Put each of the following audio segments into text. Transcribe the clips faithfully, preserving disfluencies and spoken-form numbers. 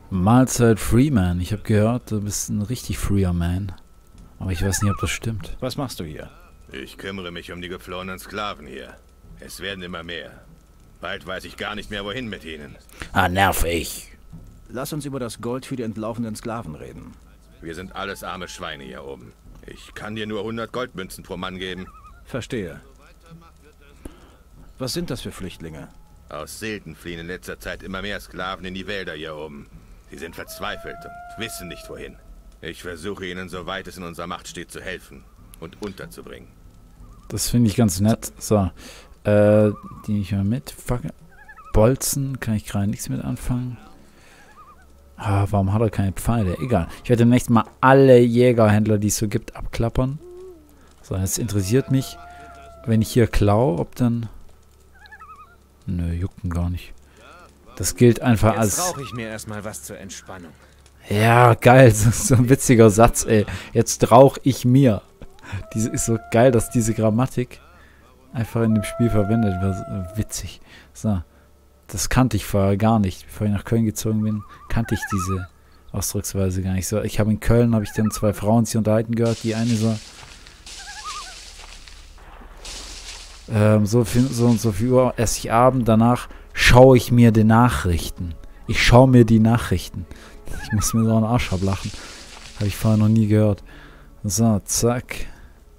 Mahlzeit Freeman. Ich habe gehört, du bist ein richtig freer Man. Aber ich weiß nicht, ob das stimmt. Was machst du hier? Ich kümmere mich um die geflohenen Sklaven hier. Es werden immer mehr. Bald weiß ich gar nicht mehr, wohin mit ihnen. Ah, nervig. Lass uns über das Gold für die entlaufenen Sklaven reden. Wir sind alles arme Schweine hier oben. Ich kann dir nur hundert Goldmünzen pro Mann geben. Verstehe. Was sind das für Flüchtlinge? Aus Silden fliehen in letzter Zeit immer mehr Sklaven in die Wälder hier oben. Sie sind verzweifelt und wissen nicht wohin. Ich versuche ihnen, soweit es in unserer Macht steht, zu helfen und unterzubringen. Das finde ich ganz nett. So, äh, die nehme ich mal mit. Fuck. Bolzen, kann ich gerade nichts mit anfangen. Ah, warum hat er keine Pfeile? Egal. Ich werde demnächst mal alle Jägerhändler, die es so gibt, abklappern. So, jetzt interessiert mich, wenn ich hier klaue, ob dann... Nö, juckt ihn gar nicht. Das gilt einfach Jetzt als... rauche ich mir erstmal was zur Entspannung. Ja, geil. So, so ein witziger Satz, ey. Jetzt rauche ich mir. Diese ist so geil, dass diese Grammatik einfach in dem Spiel verwendet wird. Witzig. So. Das kannte ich vorher gar nicht. Bevor ich nach Köln gezogen bin, kannte ich diese Ausdrucksweise gar nicht. So, ich habe in Köln, habe ich dann zwei Frauen sich unterhalten gehört. Die eine so... Ähm, so, viel, so und so viel Uhr esse ich Abend. Danach schaue ich mir die Nachrichten. Ich schaue mir die Nachrichten. Ich muss mir so einen Arsch ablachen. Habe ich vorher noch nie gehört. So, zack.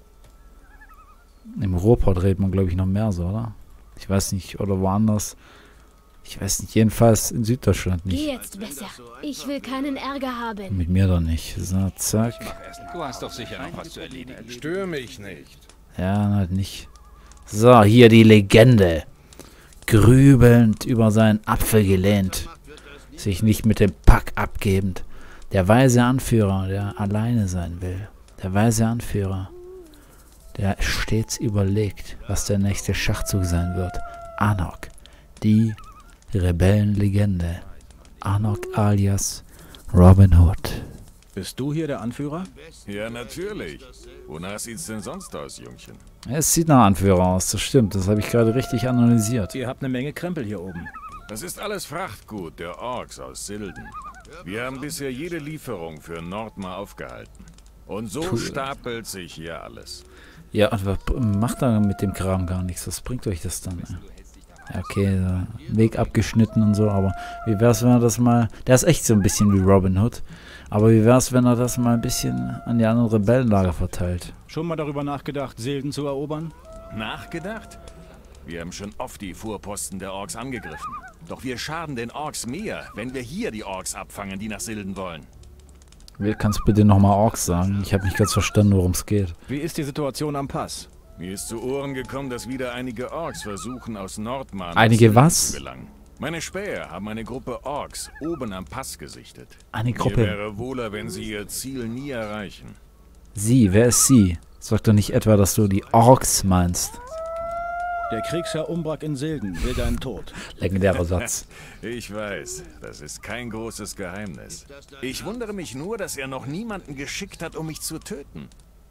Im Ruhrpott redet man, glaube ich, noch mehr so, oder? Ich weiß nicht, oder woanders. Ich weiß nicht, jedenfalls in Süddeutschland nicht. Geh jetzt besser. Ich will keinen Ärger haben. Mit mir doch nicht. So, zack. Du hast doch sicher noch was zu erledigen. Stör mich nicht. Ja, halt nicht. So, hier die Legende. Grübelnd über seinen Apfel gelehnt. Sich nicht mit dem Pack abgebend. Der weise Anführer, der alleine sein will. Der weise Anführer, der stets überlegt, was der nächste Schachzug sein wird. Anok, die Rebellenlegende. Anok alias Robin Hood. Bist du hier der Anführer? Ja, natürlich. Wonach sieht's denn sonst aus, Jungchen? Es sieht nach Anführer aus, das stimmt. Das habe ich gerade richtig analysiert. Ihr habt eine Menge Krempel hier oben. Das ist alles Frachtgut der Orks aus Silden. Wir haben bisher jede Lieferung für Nordmar aufgehalten. Und so Cool. stapelt sich hier alles. Ja, und was macht da mit dem Kram gar nichts? Was bringt euch das dann? Ja, okay, so Weg abgeschnitten und so, aber wie wär's, wenn er das mal... Der ist echt so ein bisschen wie Robin Hood. Aber wie wär's, wenn er das mal ein bisschen an die anderen Rebellenlager verteilt? Schon mal darüber nachgedacht, Silden zu erobern? Nachgedacht? Wir haben schon oft die Vorposten der Orks angegriffen. Doch wir schaden den Orks mehr, wenn wir hier die Orks abfangen, die nach Silden wollen. Kannst du bitte nochmal Orks sagen? Ich habe nicht ganz verstanden, worum es geht. Wie ist die Situation am Pass? Mir ist zu Ohren gekommen, dass wieder einige Orks versuchen, aus Nordmar nach Einige Silden was? zu gelangen. Meine Späher haben eine Gruppe Orks oben am Pass gesichtet. Eine Mir Gruppe. wäre wohler, wenn sie ihr Ziel nie erreichen. Sie, wer ist sie? Sag doch nicht etwa, dass du die Orks meinst. Der Kriegsherr Umbrak in Silden will deinen Tod. Legendärer Satz. Ich weiß, das ist kein großes Geheimnis. Ich wundere mich nur, dass er noch niemanden geschickt hat, um mich zu töten.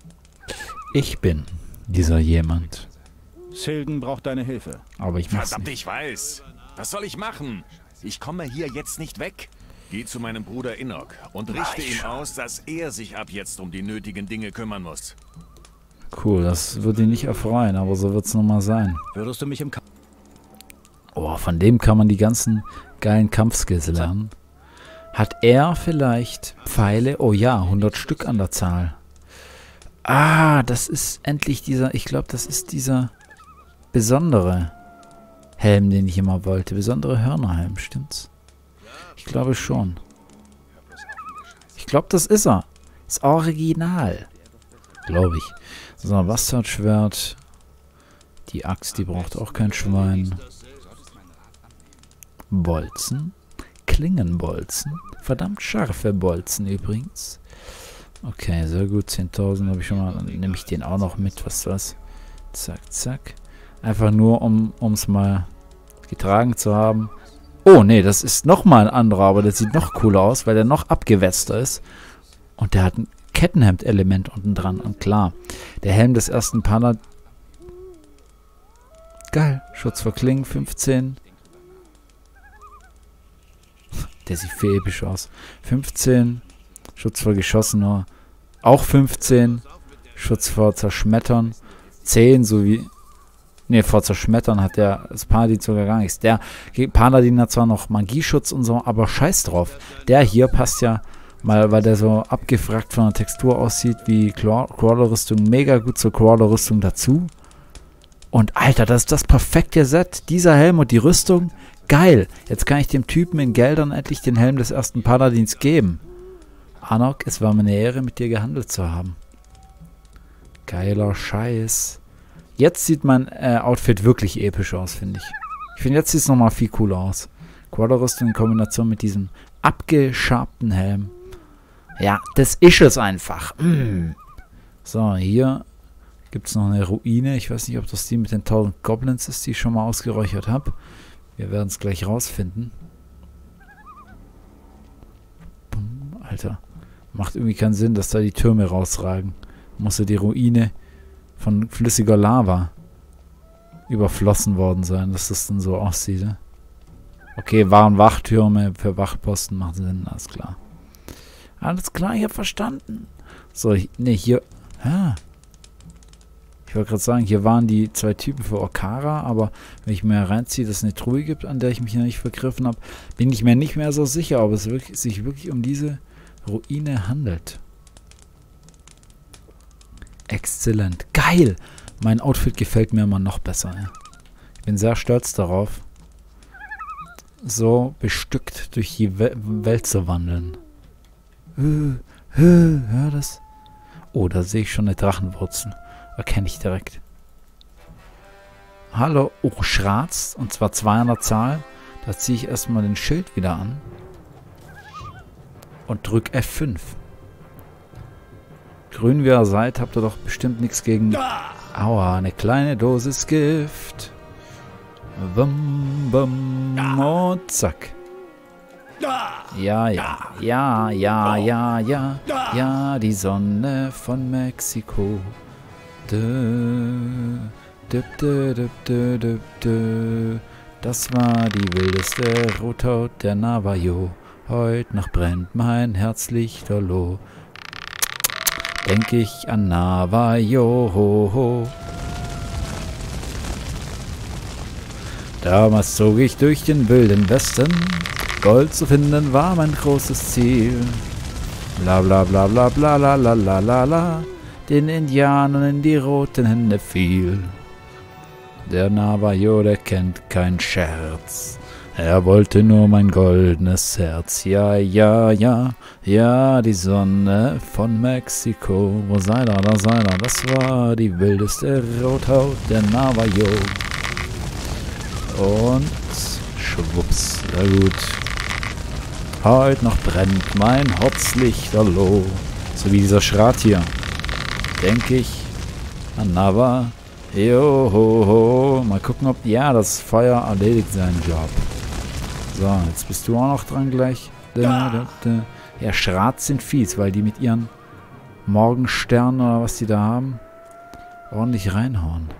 Ich bin dieser jemand. Silden braucht deine Hilfe. Aber ich mach's Verdammt, nicht. ich weiß. Was soll ich machen? Ich komme hier jetzt nicht weg. Geh zu meinem Bruder Inok und richte ihm aus, dass er sich ab jetzt um die nötigen Dinge kümmern muss. Cool, das würde ihn nicht erfreuen, aber so wird's nun mal sein. Würdest du mich im Kampf... Oh, von dem kann man die ganzen geilen Kampfskills lernen. Hat er vielleicht Pfeile? Oh ja, hundert Stück an der Zahl. Ah, das ist endlich dieser, ich glaube, das ist dieser besondere Helm, den ich immer wollte. Besondere Hörnerhelm, stimmt's? Ich glaube schon. Ich glaube, das ist er. Das Original. Glaube ich. So, Bastardschwert. Die Axt, die braucht auch kein Schwein. Bolzen. Klingenbolzen. Verdammt scharfe Bolzen übrigens. Okay, sehr gut. zehntausend habe ich schon mal. Dann nehme ich den auch noch mit. Was ist das? Zack, zack. Einfach nur, um es mal getragen zu haben. Oh, nee, das ist nochmal ein anderer, aber der sieht noch cooler aus, weil der noch abgewetzter ist. Und der hat ein Kettenhemd-Element unten dran. Und klar, der Helm des ersten Pana... Geil. Schutz vor Klingen, fünfzehn. Der sieht viel episch aus. fünfzehn. Schutz vor Geschossener. Auch fünfzehn. Schutz vor Zerschmettern. zehn sowie... Ne, vor Zerschmettern hat der das Paladin sogar gar nichts. Der Paladin hat zwar noch Magieschutz und so, aber scheiß drauf. Der hier passt ja mal, weil der so abgefragt von der Textur aussieht wie Crawler-Rüstung, mega gut zur Crawler-Rüstung dazu. Und Alter, das ist das perfekte Set. Dieser Helm und die Rüstung, geil. Jetzt kann ich dem Typen in Geldern endlich den Helm des ersten Paladins geben. Anok, es war mir eine Ehre, mit dir gehandelt zu haben. Geiler Scheiß. Jetzt sieht mein äh, Outfit wirklich episch aus, finde ich. Ich finde, jetzt sieht es nochmal viel cooler aus. Quaderrüstung in Kombination mit diesem abgeschabten Helm. Ja, das ist es einfach. Mm. So, hier gibt es noch eine Ruine. Ich weiß nicht, ob das die mit den tausend Goblins ist, die ich schon mal ausgeräuchert habe. Wir werden es gleich rausfinden. Alter, macht irgendwie keinen Sinn, dass da die Türme rausragen. Muss ja die Ruine von flüssiger Lava überflossen worden sein, dass das dann so aussieht. Ne? Okay, waren Wachtürme für Wachtposten, macht Sinn, alles klar. Alles klar, ich habe verstanden. So, ne, hier, ja. Ich wollte gerade sagen, hier waren die zwei Typen für Okara, aber wenn ich mir reinziehe, dass es eine Truhe gibt, an der ich mich noch nicht vergriffen habe, bin ich mir nicht mehr so sicher, ob es wirklich, sich wirklich um diese Ruine handelt. Exzellent. Geil! Mein Outfit gefällt mir immer noch besser. Ja. Ich bin sehr stolz darauf, so bestückt durch die We Welt zu wandeln. Hö, hö, hör das? Oh, da sehe ich schon eine Drachenwurzel. Erkenne ich direkt. Hallo, oh, Schratz. Und zwar zwei an der Zahl. Da ziehe ich erstmal den Schild wieder an. Und drück F fünf. Grün wie ihr seid, habt ihr doch bestimmt nichts gegen... Aua, eine kleine Dosis Gift. Bum, bum, und zack. Ja, ja, ja, ja, ja, ja, ja, die Sonne von Mexiko. Dö, dö, dö, dö, dö, dö, dö. Das war die wildeste Rothaut der Navajo. Heut noch brennt mein Herz lichterloh. Denk ich an Navajo. Ho, ho. Damals zog ich durch den wilden Westen. Gold zu finden war mein großes Ziel. Bla bla bla bla bla la la la la la. Den Indianern in die roten Hände fiel. Der Navajo, der kennt keinen Scherz. Er wollte nur mein goldenes Herz. Ja, ja, ja, ja, die Sonne von Mexiko. Wo sei da, da sei da, das war die wildeste Rothaut der Navajo. Und schwupps, sehr gut. Heut noch brennt mein Hotzlichterloh. So wie dieser Schrat hier. Denke ich an Navajo. Ho, ho. Mal gucken, ob... Ja, das Feuer erledigt seinen Job. So, jetzt bist du auch noch dran gleich. Da, da, da. Ja, Schrat sind fies, weil die mit ihren Morgensternen oder was die da haben, ordentlich reinhauen.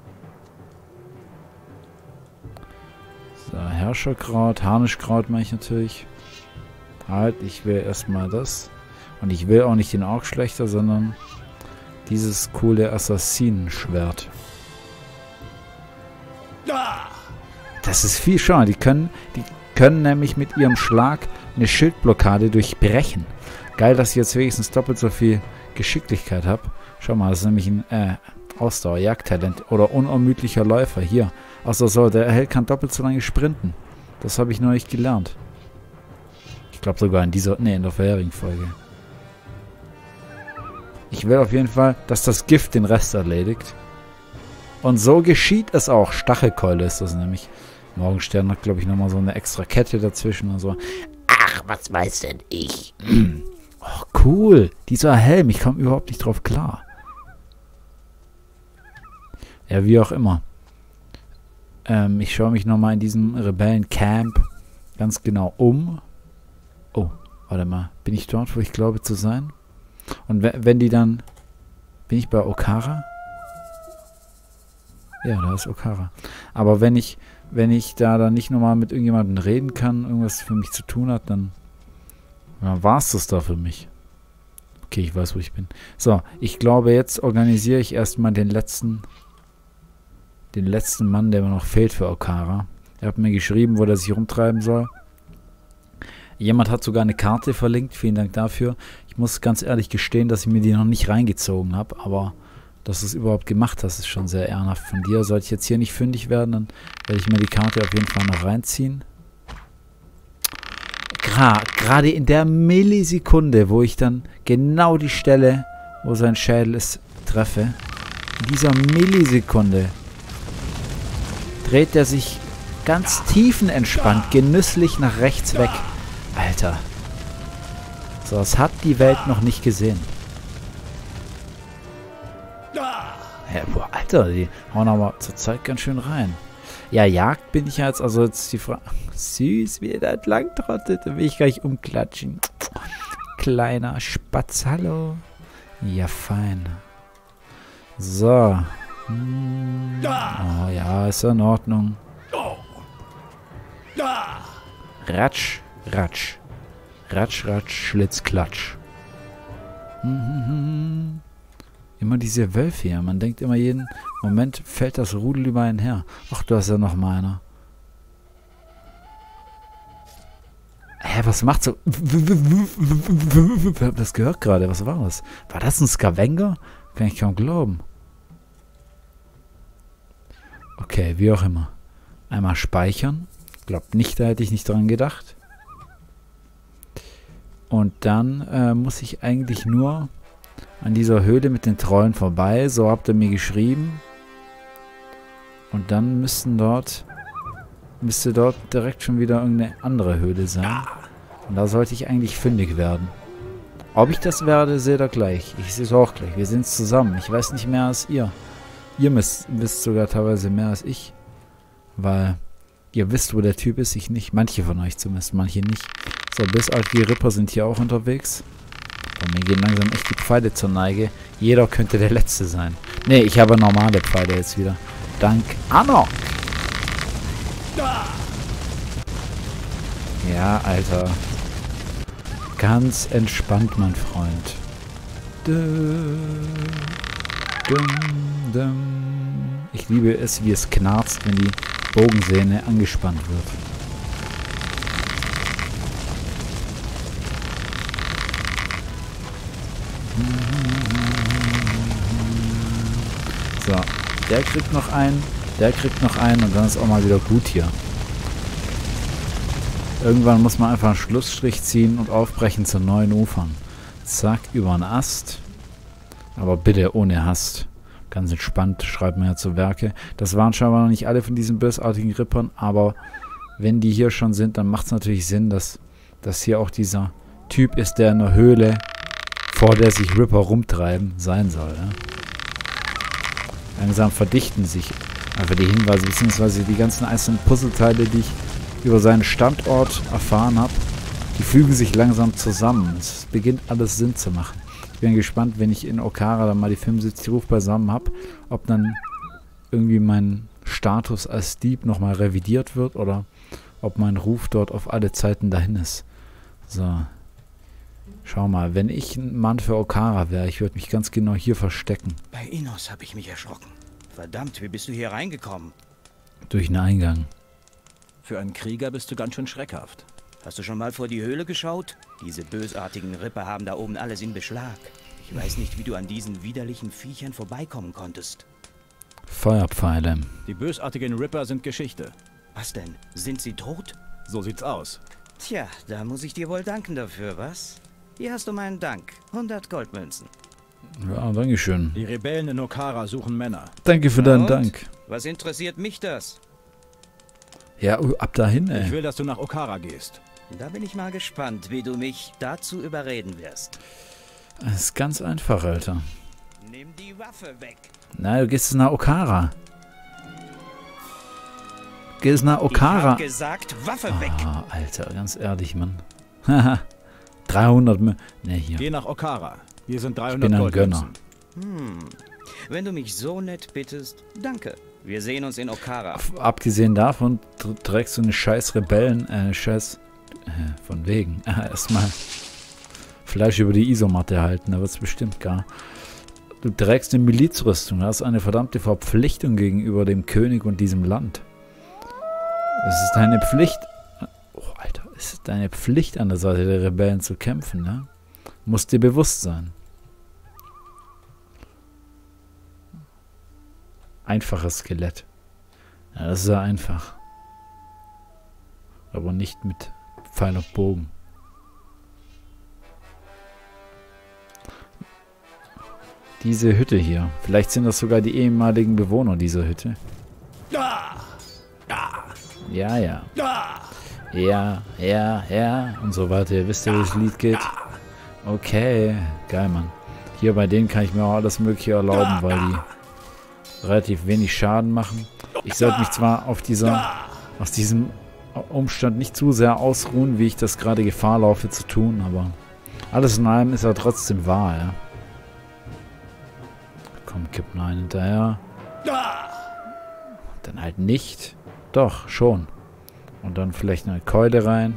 So, Herrscherkraut, Harnischkraut mache ich natürlich. Halt, ich will erstmal das. Und ich will auch nicht den Augschlechter, sondern dieses coole Assassinenschwert. Das ist viel schade. Die können, die können nämlich mit ihrem Schlag eine Schildblockade durchbrechen. Geil, dass ich jetzt wenigstens doppelt so viel Geschicklichkeit habe. Schau mal, das ist nämlich ein äh, Ausdauer, Jagdtalent oder unermüdlicher Läufer. Hier. Außer so, der Held kann doppelt so lange sprinten. Das habe ich neulich gelernt. Ich glaube sogar in dieser, nee, in der vorherigen Folge. Ich will auf jeden Fall, dass das Gift den Rest erledigt. Und so geschieht es auch. Stachelkeule ist das nämlich. Morgenstern hat, glaube ich, nochmal so eine extra Kette dazwischen und so. Ach, was weiß denn ich? Oh, cool. Dieser Helm, ich komme überhaupt nicht drauf klar. Ja, wie auch immer. Ähm, ich schaue mich nochmal in diesem Rebellencamp ganz genau um. Oh, warte mal. Bin ich dort, wo ich glaube zu sein? Und wenn die dann... Bin ich bei Okara? Ja, da ist Okara. Aber wenn ich, wenn ich da dann nicht nochmal mit irgendjemandem reden kann, irgendwas für mich zu tun hat, dann, dann war es das da für mich. Okay, ich weiß, wo ich bin. So, ich glaube, jetzt organisiere ich erstmal den letzten, den letzten Mann, der mir noch fehlt für Okara. Er hat mir geschrieben, wo der sich rumtreiben soll. Jemand hat sogar eine Karte verlinkt, vielen Dank dafür. Ich muss ganz ehrlich gestehen, dass ich mir die noch nicht reingezogen habe, aber dass du es überhaupt gemacht hast, ist schon sehr ehrenhaft von dir. Sollte ich jetzt hier nicht fündig werden, dann werde ich mir die Karte auf jeden Fall noch reinziehen. Gra gerade in der Millisekunde, wo ich dann genau die Stelle, wo sein Schädel ist, treffe, in dieser Millisekunde dreht er sich ganz tiefenentspannt, genüsslich nach rechts weg. Alter. So, das hat die Welt noch nicht gesehen. Ja, boah, Alter, die hauen aber zurzeit ganz schön rein. Ja, Jagd bin ich ja jetzt, also jetzt die Frage. Süß, wie er da entlang trottet, da will ich gleich umklatschen. Kleiner Spatz, hallo. Ja, fein. So. Hm. Oh ja, ist in Ordnung. Ratsch, ratsch. Ratsch, ratsch, Schlitz, klatsch. Hm. Immer diese Wölfe hier. Man denkt immer jeden Moment, fällt das Rudel über einen her. Ach, du hast ja noch mal einer. Hä, was macht so... Ich hab das gehört gerade. Was war das? War das ein Scavenger? Kann ich kaum glauben. Okay, wie auch immer. Einmal speichern. Glaubt nicht, da hätte ich nicht dran gedacht. Und dann äh, muss ich eigentlich nur an dieser Höhle mit den Trollen vorbei. So habt ihr mir geschrieben. Und dann müssten dort... müsste dort direkt schon wieder irgendeine andere Höhle sein. Und da sollte ich eigentlich fündig werden. Ob ich das werde, seht ihr gleich. Ich sehe es auch gleich. Wir sind zusammen. Ich weiß nicht mehr als ihr. Ihr wisst, wisst sogar teilweise mehr als ich. Weil ihr wisst, wo der Typ ist, ich nicht. Manche von euch zumindest, manche nicht. So, bis auf die Ripper sind hier auch unterwegs. Bei mir gehen langsam echt die Pfeile zur Neige. Jeder könnte der Letzte sein. Ne, ich habe normale Pfeile jetzt wieder. Dank Anok. Ja, Alter. Ganz entspannt, mein Freund. Ich liebe es, wie es knarzt, wenn die Bogensehne angespannt wird. So, der kriegt noch einen. Der kriegt noch einen und dann ist auch mal wieder gut hier. Irgendwann muss man einfach einen Schlussstrich ziehen und aufbrechen zu neuen Ufern. Zack, über einen Ast. Aber bitte ohne Hast. Ganz entspannt, schreibt man ja zu Werke. Das waren scheinbar noch nicht alle von diesen bösartigen Rippern, aber wenn die hier schon sind, dann macht es natürlich Sinn, dass, dass hier auch dieser Typ ist, der in der Höhle, vor der sich Ripper rumtreiben, sein soll. Ja? Langsam verdichten sich einfach die Hinweise, beziehungsweise die ganzen einzelnen Puzzleteile, die ich über seinen Standort erfahren habe, die fügen sich langsam zusammen. Es beginnt alles Sinn zu machen. Ich bin gespannt, wenn ich in Okara dann mal die fünfundsiebzig Ruf beisammen habe, ob dann irgendwie mein Status als Dieb nochmal revidiert wird oder ob mein Ruf dort auf alle Zeiten dahin ist. So. Schau mal, wenn ich ein Mann für Okara wäre, ich würde mich ganz genau hier verstecken. Bei Innos habe ich mich erschrocken. Verdammt, wie bist du hier reingekommen? Durch einen Eingang. Für einen Krieger bist du ganz schön schreckhaft. Hast du schon mal vor die Höhle geschaut? Diese bösartigen Ripper haben da oben alles in Beschlag. Ich weiß nicht, wie du an diesen widerlichen Viechern vorbeikommen konntest. Feuerpfeile. Die bösartigen Ripper sind Geschichte. Was denn? Sind sie tot? So sieht's aus. Tja, da muss ich dir wohl danken dafür, was? Hier hast du meinen Dank. hundert Goldmünzen. Ja, danke schön. Die Rebellen in Okara suchen Männer. Danke für Na deinen und? Dank. Was interessiert mich das? Ja, uh, ab dahin, Ich ey. will, dass du nach Okara gehst. Da bin ich mal gespannt, wie du mich dazu überreden wirst. Das ist ganz einfach, Alter. Nimm die Waffe weg. Na, du gehst jetzt nach Okara. Du gehst nach Ich Okara. hab gesagt, Waffe weg. Ah, Alter, ganz ehrlich, Mann. Haha. dreihundert Mü... Ne, hier. Geh nach Okara. Hier sind Ich dreihundert bin ein Goldmünzen. Gönner. Hm. Wenn du mich so nett bittest, danke. Wir sehen uns in Okara. Abgesehen davon trägst du eine scheiß Rebellen, äh, scheiß, äh, von wegen, äh, erstmal Fleisch über die Isomatte halten, da wird es bestimmt gar. Du trägst eine Milizrüstung, hast eine verdammte Verpflichtung gegenüber dem König und diesem Land. Es ist deine Pflicht, oh Alter, es ist deine Pflicht an der Seite der Rebellen zu kämpfen, ne? Musst dir bewusst sein. Einfaches Skelett. Ja, das ist ja einfach. Aber nicht mit Pfeil und Bogen. Diese Hütte hier. Vielleicht sind das sogar die ehemaligen Bewohner dieser Hütte. Ja, ja. Ja, ja, ja. Und so weiter. Ihr wisst ja, wie das Lied geht. Okay. Geil, Mann. Hier bei denen kann ich mir auch alles Mögliche erlauben, weil die relativ wenig Schaden machen. Ich sollte mich zwar auf dieser, aus diesem Umstand nicht zu sehr ausruhen, wie ich das gerade Gefahr laufe zu tun, aber alles in allem ist er trotzdem wahr, ja. Komm, kipp mal einen hinterher. Dann halt nicht. Doch, schon. Und dann vielleicht eine Keule rein.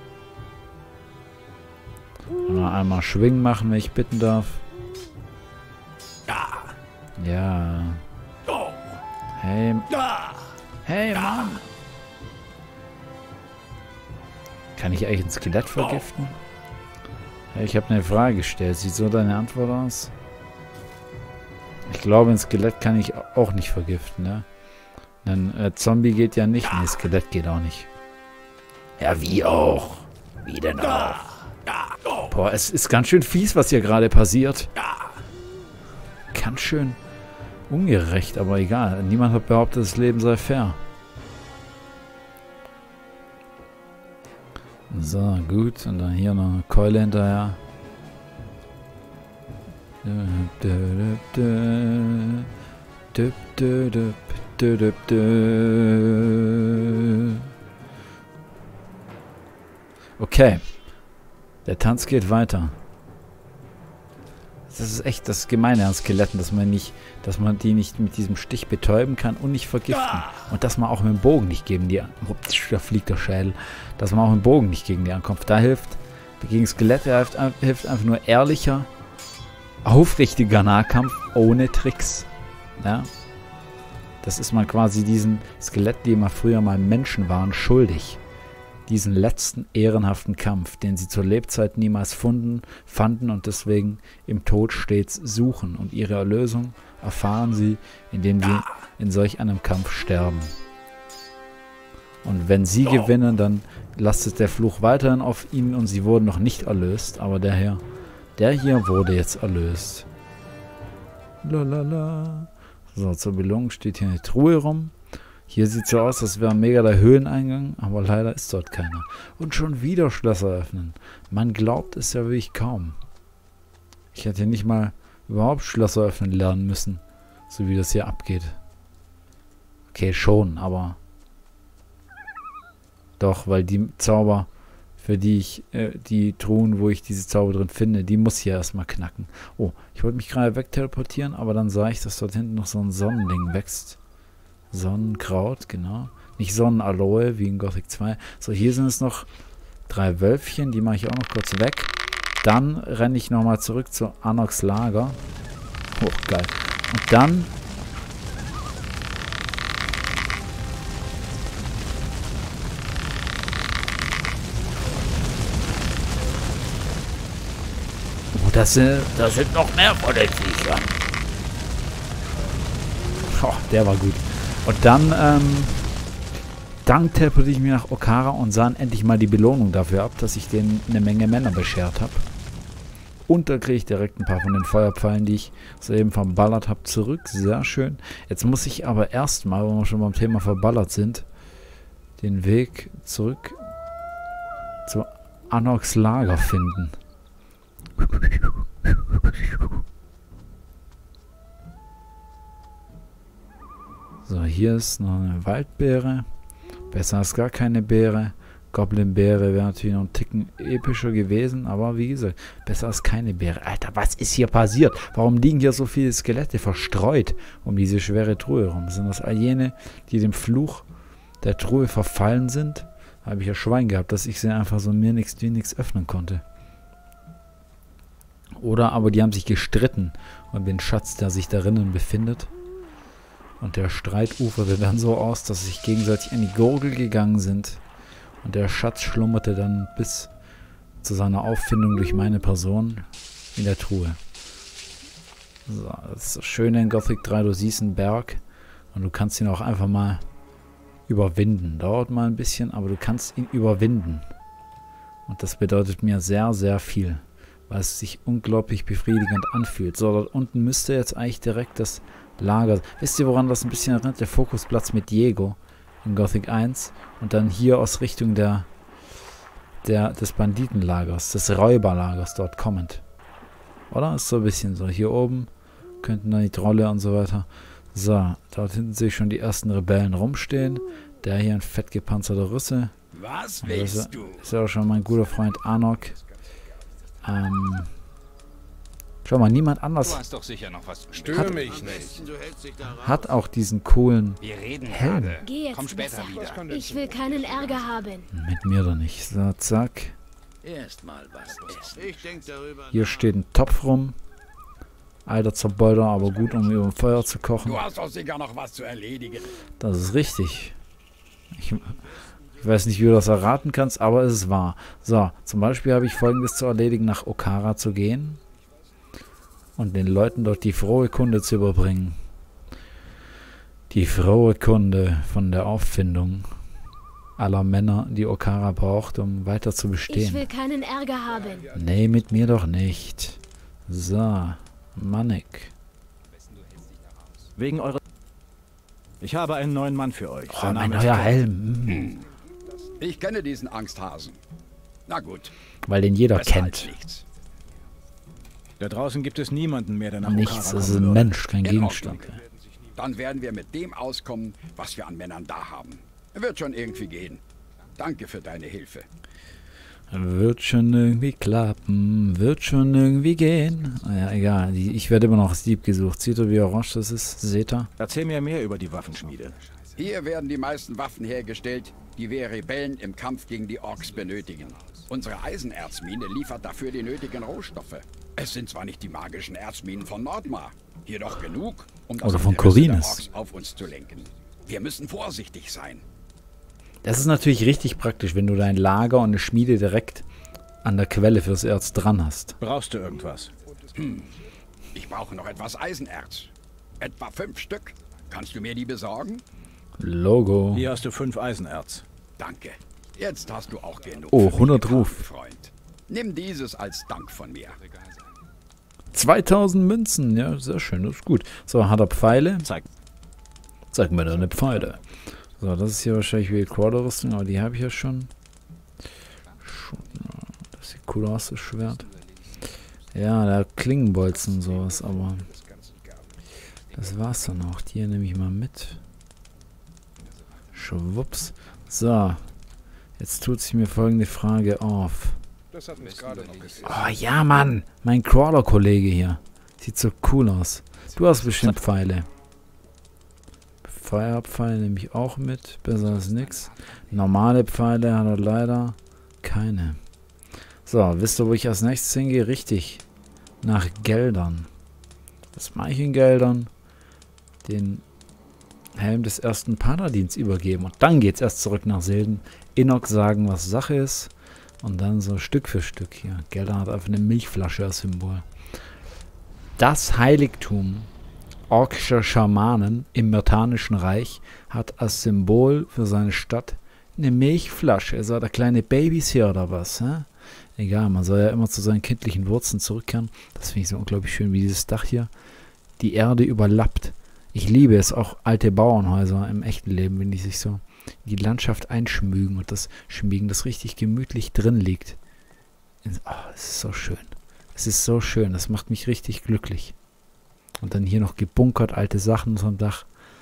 Und noch einmal Schwingen machen, wenn ich bitten darf. Ja. Hey. Hey, Mann. Kann ich eigentlich ein Skelett vergiften? Hey, ich habe eine Frage gestellt. Sieht so deine Antwort aus? Ich glaube, ein Skelett kann ich auch nicht vergiften, ne? Ein äh, Zombie geht ja nicht. Ne, Skelett geht auch nicht. Ja, wie auch? Wie denn auch? Boah, es ist ganz schön fies, was hier gerade passiert. Ganz schön ungerecht, aber egal. Niemand hat behauptet, das Leben sei fair. So, gut. Und dann hier noch eine Keule hinterher. Okay. Der Tanz geht weiter. Das ist echt das Gemeine an Skeletten, dass man nicht, dass man die nicht mit diesem Stich betäuben kann und nicht vergiften. Und dass man auch mit dem Bogen nicht gegen die, da fliegt der Schädel, dass man auch mit dem Bogen nicht gegen die ankommt. Da hilft, gegen Skelette hilft, hilft einfach nur ehrlicher, aufrichtiger Nahkampf ohne Tricks. Ja? Das ist man quasi diesen Skeletten, die immer früher mal Menschen waren, schuldig. Diesen letzten ehrenhaften Kampf, den sie zur Lebzeit niemals funden, fanden und deswegen im Tod stets suchen. Und ihre Erlösung erfahren sie, indem sie in solch einem Kampf sterben. Und wenn sie gewinnen, dann lastet der Fluch weiterhin auf ihnen und sie wurden noch nicht erlöst. Aber der hier, der hier wurde jetzt erlöst. Lalala. So, zur Belohnung steht hier eine Truhe rum. Hier sieht es so aus, als wäre mega der Höhleneingang, aber leider ist dort keiner. Und schon wieder Schlösser öffnen. Man glaubt es ja wirklich kaum. Ich hätte nicht mal überhaupt Schlösser öffnen lernen müssen, so wie das hier abgeht. Okay, schon, aber doch, weil die Zauber, für die ich, äh, die Truhen, wo ich diese Zauber drin finde, die muss hier erstmal knacken. Oh, ich wollte mich gerade wegteleportieren, aber dann sah ich, dass dort hinten noch so ein Sonnending wächst. Sonnenkraut, genau. Nicht Sonnenaloe, wie in Gothic zwei. So, hier sind es noch drei Wölfchen, die mache ich auch noch kurz weg. Dann renne ich nochmal zurück zu Anoks Lager. Oh, geil. Und dann oh, das sind, das sind noch mehr von den Viechern. Oh, der war gut. Und dann, ähm, dann teleportiere ich mich nach Okara und sah endlich mal die Belohnung dafür ab, dass ich denen eine Menge Männer beschert habe. Und da kriege ich direkt ein paar von den Feuerpfeilen, die ich soeben verballert habe, zurück. Sehr schön. Jetzt muss ich aber erstmal, wo wir schon beim Thema verballert sind, den Weg zurück zu Anoks Lager finden. So, hier ist noch eine Waldbeere. Besser als gar keine Beere. Goblin-Beere wäre natürlich noch ein Ticken epischer gewesen, aber wie gesagt, besser als keine Beere. Alter, was ist hier passiert? Warum liegen hier so viele Skelette verstreut um diese schwere Truhe rum? Sind das all jene, die dem Fluch der Truhe verfallen sind? Habe ich ja Schwein gehabt, dass ich sie einfach so mir nichts wie nichts öffnen konnte. Oder aber die haben sich gestritten um den Schatz, der sich darinnen befindet. Und der Streit uferte dann so aus, dass sie sich gegenseitig an die Gurgel gegangen sind. Und der Schatz schlummerte dann bis zu seiner Auffindung durch meine Person in der Truhe. So, das ist das Schöne in Gothic drei, du siehst einen Berg und du kannst ihn auch einfach mal überwinden. Dauert mal ein bisschen, aber du kannst ihn überwinden. Und das bedeutet mir sehr, sehr viel, weil es sich unglaublich befriedigend anfühlt. So, dort unten müsste jetzt eigentlich direkt das Lager... Wisst ihr, woran das ein bisschen erinnert? Der Fokusplatz mit Diego in Gothic eins und dann hier aus Richtung der, der des Banditenlagers, des Räuberlagers dort kommend. Oder? Ist so ein bisschen so. Hier oben könnten dann die Trolle und so weiter. So, dort hinten sehe ich schon die ersten Rebellen rumstehen. Der hier ein fett gepanzerter Rüsse. Was willst ist, du? Ist ja auch schon mein guter Freund Anok. Ähm... Schau mal, niemand anders Du hast doch sicher noch was. Stör mich nicht. hat auch diesen coolen Wir reden Helm. gerade. Geh jetzt Komm später besser. wieder. Ich will keinen Ärger haben. Mit mir doch nicht. So, zack. Erstmal was essen. Ich denk darüber Hier steht ein Topf rum. Alter Zerbeuter, aber gut, um über dem Feuer zu kochen. Du hast doch sicher noch was zu erledigen. Das ist richtig. Ich, ich weiß nicht, wie du das erraten kannst, aber es ist wahr. So, zum Beispiel habe ich Folgendes zu erledigen, nach Okara zu gehen und den Leuten dort die frohe Kunde zu überbringen. Die frohe Kunde von der Auffindung aller Männer, die Okara braucht, um weiter zu Ich bestehen. will keinen Ärger haben. Nee, mit mir doch nicht. So, Mannek. Wegen eurer... Ich habe einen neuen Mann für euch. Oh, Sein mein Name ist neuer Ken. Helm. Mm. Ich kenne diesen Angsthasen. Na gut, Weil den jeder besser als kennt. nichts. Da draußen gibt es niemanden mehr, der nach Nichts, Okara das ist kommen ein würde. Mensch, kein In Gegenstand. Ordnung. Dann werden wir mit dem auskommen, was wir an Männern da haben. Wird schon irgendwie gehen. Danke für deine Hilfe. Wird schon irgendwie klappen, wird schon irgendwie gehen. Ja, egal, die, ich werde immer noch als Dieb gesucht. Seht ihr, wie orange das ist? Seht ihr? Erzähl mir mehr über die Waffenschmiede. Hier werden die meisten Waffen hergestellt, die wir Rebellen im Kampf gegen die Orks benötigen. Unsere Eisenerzmine liefert dafür die nötigen Rohstoffe. Es sind zwar nicht die magischen Erzminen von Nordmar, jedoch genug, um das Oder von Interesse der Khorinis. Orks auf uns zu lenken. Wir müssen vorsichtig sein. Das ist natürlich richtig praktisch, wenn du dein Lager und eine Schmiede direkt an der Quelle fürs Erz dran hast. Brauchst du irgendwas? Hm. Ich brauche noch etwas Eisenerz. Etwa fünf Stück. Kannst du mir die besorgen? Logo. Hier hast du fünf Eisenerz. Danke. Jetzt hast du auch genug. Oh, für mich hundert getan, Ruf. Freund. Nimm dieses als Dank von mir. zweitausend Münzen, ja, sehr schön, das ist gut. So, hat er Pfeile? Zeig. Zeig mir deine Pfeile. So, das ist hier wahrscheinlich wie die Quarter-Rüstung, aber die habe ich ja schon. schon. Das sieht cool aus, das Schwert. Ja, der Klingenbolzen und sowas, aber das war's dann auch. Die hier nehme ich mal mit. Schwupps. So, jetzt tut sich mir folgende Frage auf. Oh ja, Mann, mein Crawler-Kollege hier. Sieht so cool aus. Du hast bestimmt Pfeile. Feuerpfeile nehme ich auch mit. Besser als nix. Normale Pfeile hat er leider keine. So, wisst ihr, wo ich als nächstes hingehe? Richtig. Nach Geldern. Was mache ich in Geldern? Den Helm des ersten Paladins übergeben. Und dann geht's erst zurück nach Silden. Inok sagen, was Sache ist. Und dann so Stück für Stück hier. Geldern hat einfach eine Milchflasche als Symbol. Das Heiligtum orkischer Schamanen im Myrtanischen Reich hat als Symbol für seine Stadt eine Milchflasche. Ist er der kleine Babys hier oder was? Hä? Egal, man soll ja immer zu seinen kindlichen Wurzeln zurückkehren. Das finde ich so unglaublich schön, wie dieses Dach hier die Erde überlappt. Ich liebe es, auch alte Bauernhäuser im echten Leben, wenn die sich so in die Landschaft einschmügen und das Schmiegen, das richtig gemütlich drin liegt. Oh, es ist so schön. Es ist so schön, das macht mich richtig glücklich. Und dann hier noch gebunkert, alte Sachen unterm Dach.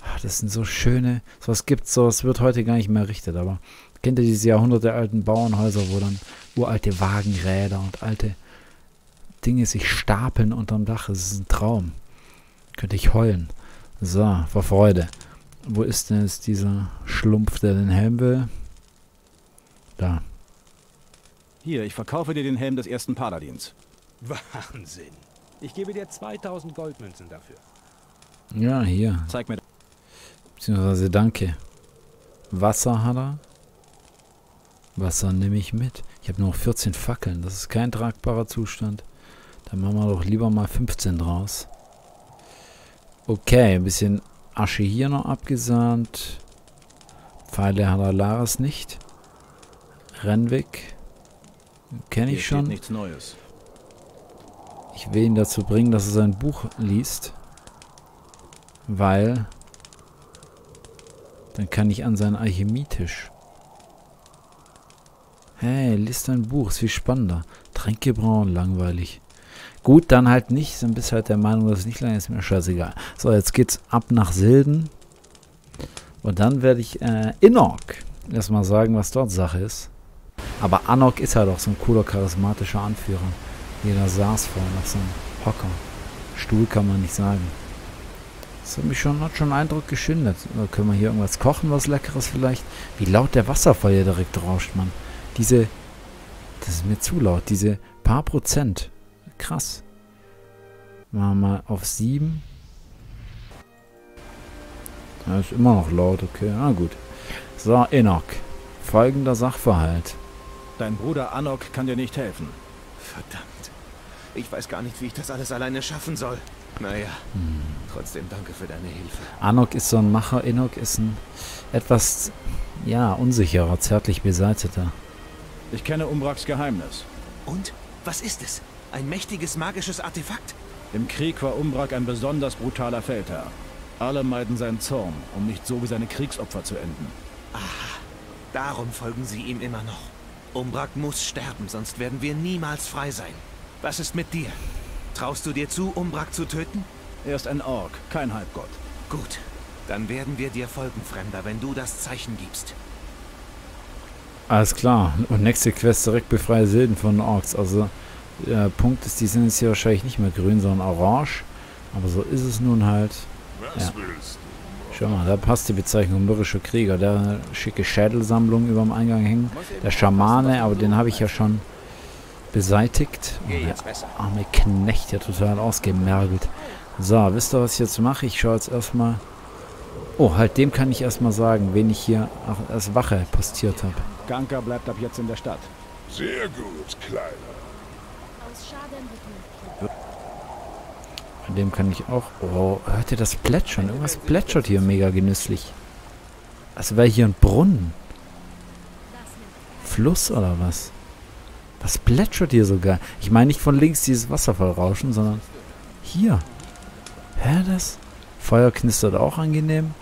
Ach, das sind so schöne, sowas gibt's, sowas wird heute gar nicht mehr errichtet, aber kennt ihr diese jahrhundertealten Bauernhäuser, wo dann uralte Wagenräder und alte Dinge sich stapeln unterm Dach? Das ist ein Traum. Könnte ich heulen. So, vor Freude. Wo ist denn jetzt dieser Schlumpf, der den Helm will? Da. Hier, ich verkaufe dir den Helm des ersten Paladins. Wahnsinn. Ich gebe dir zweitausend Goldmünzen dafür. Ja, hier. Zeig mir. Beziehungsweise danke. Wasser hat er. Wasser nehme ich mit. Ich habe nur noch vierzehn Fackeln. Das ist kein tragbarer Zustand. Dann machen wir doch lieber mal fünfzehn draus. Okay, ein bisschen Asche hier noch abgesahnt. Pfeile hat er Laras nicht. Rennweg. Kenne ich schon. Nichts Neues. Ich will ihn dazu bringen, dass er sein Buch liest. Weil dann kann ich an seinen Alchemietisch. Hey, liest dein Buch, ist viel spannender. Tränke brauen, langweilig. Gut, dann halt nicht. Dann bist halt der Meinung, dass es nicht lange ist, mir scheißegal. So, jetzt geht's ab nach Silden. Und dann werde ich äh, Inok erstmal sagen, was dort Sache ist. Aber Anok ist halt auch so ein cooler, charismatischer Anführer. Jeder saß vorne auf so einem Hocker. Stuhl kann man nicht sagen. Das hat mich schon, hat schon einen Eindruck geschindert. Oder können wir hier irgendwas kochen, was Leckeres vielleicht? Wie laut der Wasserfall hier direkt rauscht, Mann. Diese, das ist mir zu laut, diese paar Prozent. Krass. Machen wir mal auf sieben. Ja, ist immer noch laut, okay. Na gut. So, Inok. Folgender Sachverhalt. Dein Bruder Anok kann dir nicht helfen. Verdammt. Ich weiß gar nicht, wie ich das alles alleine schaffen soll. Naja, hm. Trotzdem danke für deine Hilfe. Anok ist so ein Macher, Inok ist ein etwas, ja, unsicherer, zärtlich beseiteter. Ich kenne Umbraks Geheimnis. Und? Was ist es? Ein mächtiges magisches Artefakt? Im Krieg war Umbrak ein besonders brutaler Feldherr. Alle meiden seinen Zorn, um nicht so wie seine Kriegsopfer zu enden. Ah, darum folgen sie ihm immer noch. Umbrak muss sterben, sonst werden wir niemals frei sein. Was ist mit dir? Traust du dir zu, Umbrak zu töten? Er ist ein Ork, kein Halbgott. Gut, dann werden wir dir folgen, Fremder, wenn du das Zeichen gibst. Alles klar. Und nächste Quest direkt befreie Silden von Orks. Also der Punkt ist, die sind jetzt hier wahrscheinlich nicht mehr grün, sondern orange. Aber so ist es nun halt. Ja. Schau mal, da passt die Bezeichnung mürrischer Krieger. Der hat eine schicke Schädelsammlung über dem Eingang hängen. Der Schamane, aber den habe ich ja schon beseitigt. Oh, der arme Knecht, der total ausgemergelt. So, wisst ihr, was ich jetzt mache? Ich schaue jetzt erstmal. Oh, halt dem kann ich erstmal sagen, wen ich hier als Wache postiert habe. Ganka bleibt ab jetzt in der Stadt. Sehr gut, Kleiner. Aus Schaden An dem kann ich auch... Oh, hört ihr das Plätschern? Irgendwas plätschert hier mega genüsslich. Als wäre hier ein Brunnen. Fluss oder was? Was plätschert hier so geil? Ich meine nicht von links dieses Wasserfallrauschen, sondern hier. Hör das? Feuer knistert auch angenehm.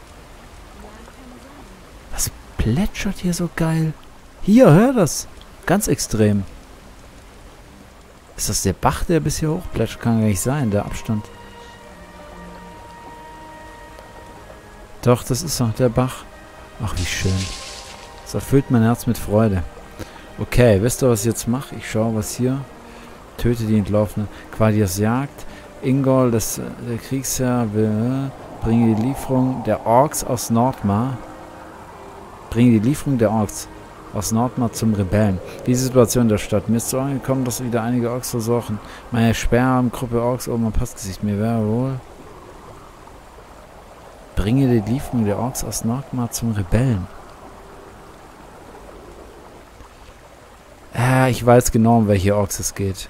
Was plätschert hier so geil? Hier, hör das. Ganz extrem. Ist das der Bach, der bis hier hochplätschert? Kann gar nicht sein, der Abstand. Doch, das ist doch der Bach. Ach, wie schön. Das erfüllt mein Herz mit Freude. Okay, wisst ihr, was ich jetzt mache? Ich schaue, was hier. Töte die Entlaufene. Quadias Jagd. Ingol, das, der Kriegsherr, will, bringe die Lieferung der Orks aus Nordmar. Bringe die Lieferung der Orks aus Nordmar zum Rebellen. Diese Situation der Stadt. Mir ist so angekommen, dass wieder einige Orks versuchen. Meine Sperrgruppe Orks oben am Passgesicht. Mir wäre wohl. Bringe die Lieferung der Orks aus Nordmar zum Rebellen. Ja, ich weiß genau, um welche Orks es geht.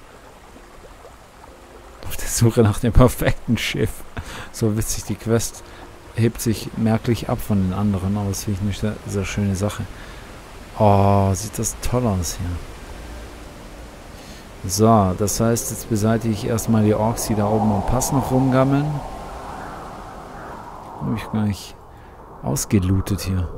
Auf der Suche nach dem perfekten Schiff. So witzig, die Quest hebt sich merklich ab von den anderen, aber das finde ich eine sehr, sehr schöne Sache. Oh, sieht das toll aus hier. So, das heißt, jetzt beseitige ich erstmal die Orks, die da oben am Pass noch rumgammeln. Habe ich gar nicht ausgelootet hier.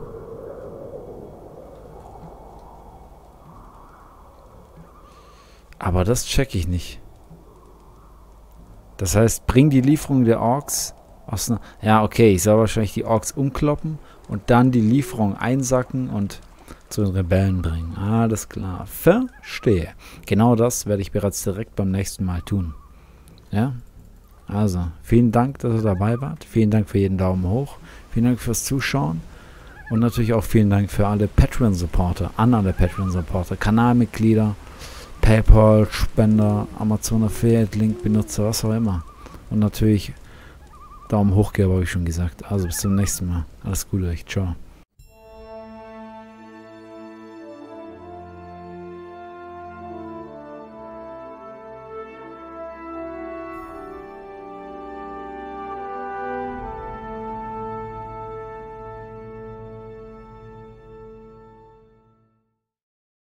Aber das check ich nicht. Das heißt, bring die Lieferung der Orks Aus ne ja, okay, ich soll wahrscheinlich die Orks umkloppen und dann die Lieferung einsacken und zu den Rebellen bringen. Alles klar. Verstehe. Genau das werde ich bereits direkt beim nächsten Mal tun. Ja? Also, vielen Dank, dass ihr dabei wart. Vielen Dank für jeden Daumen hoch. Vielen Dank fürs Zuschauen. Und natürlich auch vielen Dank für alle Patreon-Supporter, an alle Patreon-Supporter, Kanalmitglieder, PayPal-Spender, Amazon Affiliate-Link-Benutzer, was auch immer. Und natürlich Daumen hoch, habe ich schon gesagt. Also bis zum nächsten Mal. Alles Gute euch. Ciao.